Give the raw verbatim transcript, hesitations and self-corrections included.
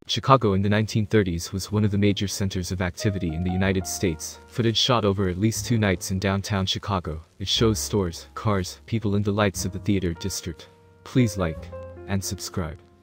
Chicago in the nineteen thirties was one of the major centers of activity in the United States. Footage shot over at least two nights in downtown Chicago. It shows stores, cars, people and the lights of the theater district. Please like and subscribe.